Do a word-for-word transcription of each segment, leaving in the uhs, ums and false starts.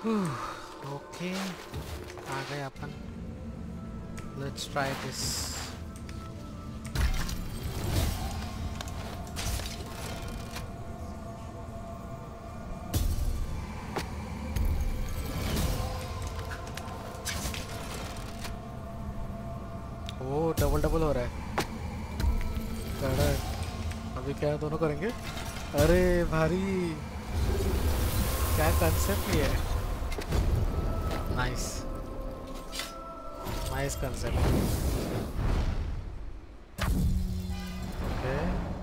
Okay आ गए अपन. Let's try this. Oh double double हो रहा है. अभी क्या दोनों करेंगे. अरे भारी क्या कंसेप्ट ये है. Nice nice concept. ओके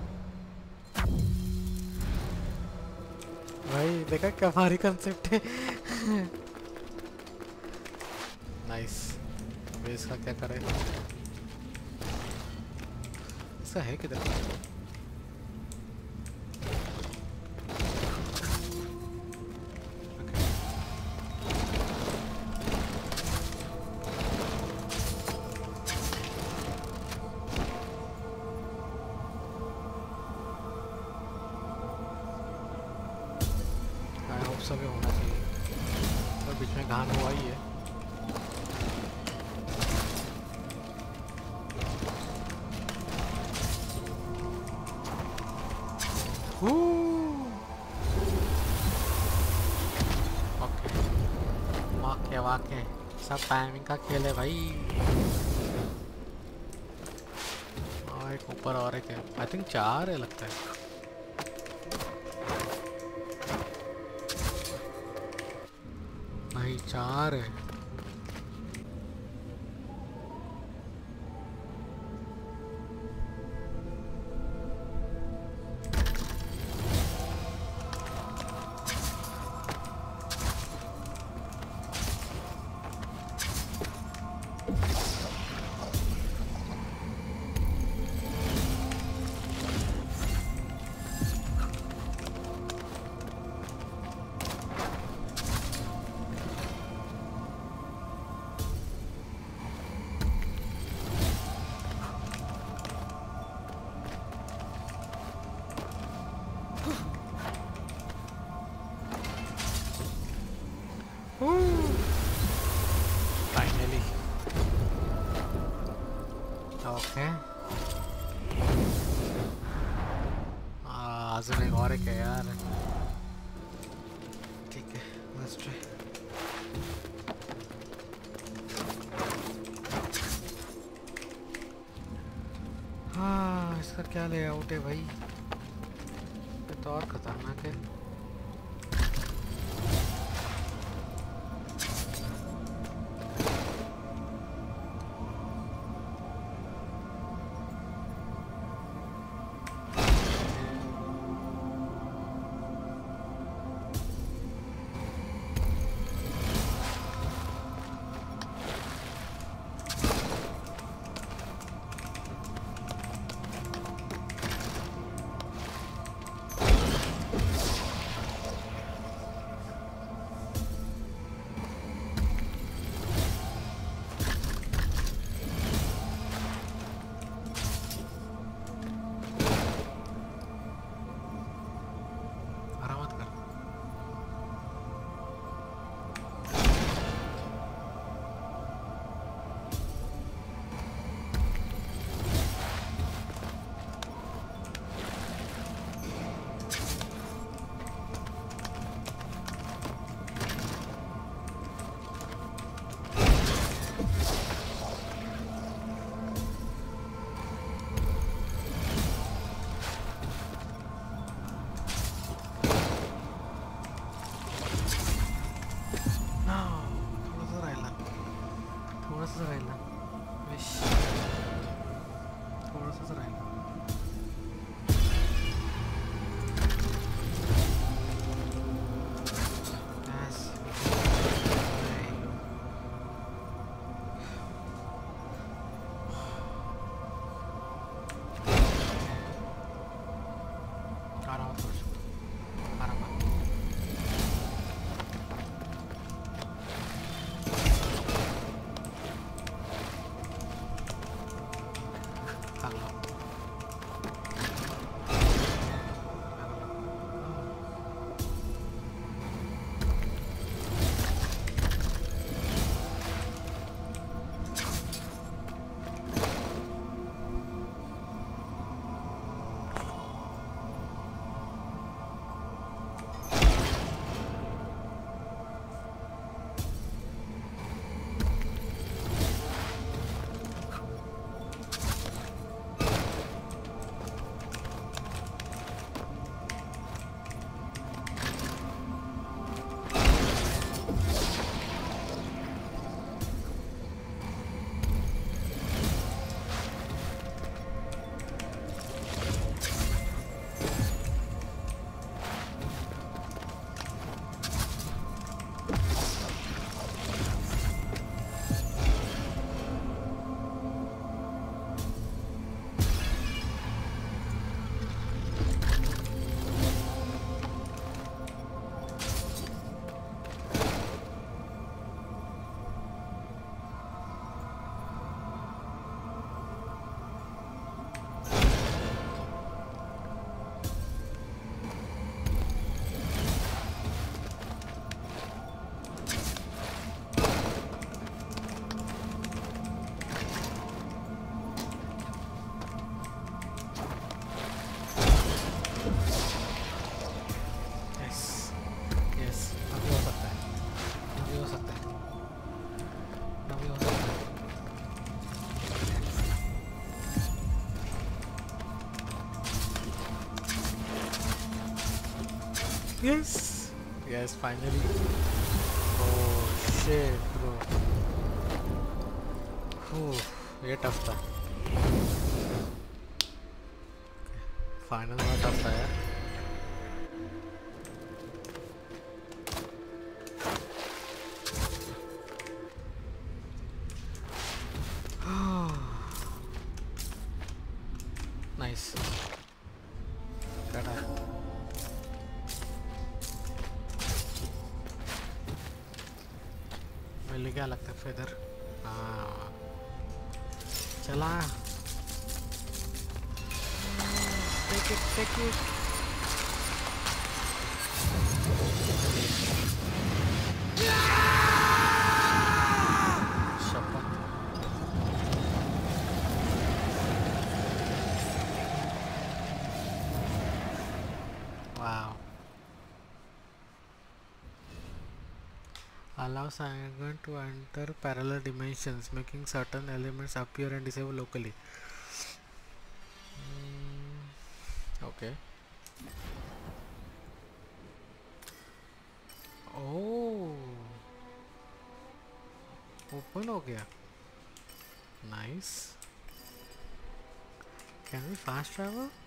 भाई देखा क्या भारी कंसेप्ट है. नाइस. अभी इसका क्या करें. इसका है किधर. सब होना चाहिए और बीच में घान हुआ ही है. ओके वाके वाके सब टाइमिंग का खेल है भाई. और एक ऊपर और एक है. आई थिंक चार है लगता है. भाई चार है. Finally. Okay. अजून एक और एक है यार. ठीक है let's try. हाँ इसका क्या लेआउट है भाई. ये तो और खतरनाक है. Yes, yes, finally. Oh shit, bro. Ooh, ये टफ था. फाइनल में टफ था यार. नाइस. कटा. मिल क्या लगता है फेदर. हाँ चला. Take it take it. Wow. Allow Sargon to enter parallel dimensions, making certain elements appear and disappear locally. Mm, okay. Oh, open हो गया. Nice. Can we fast travel?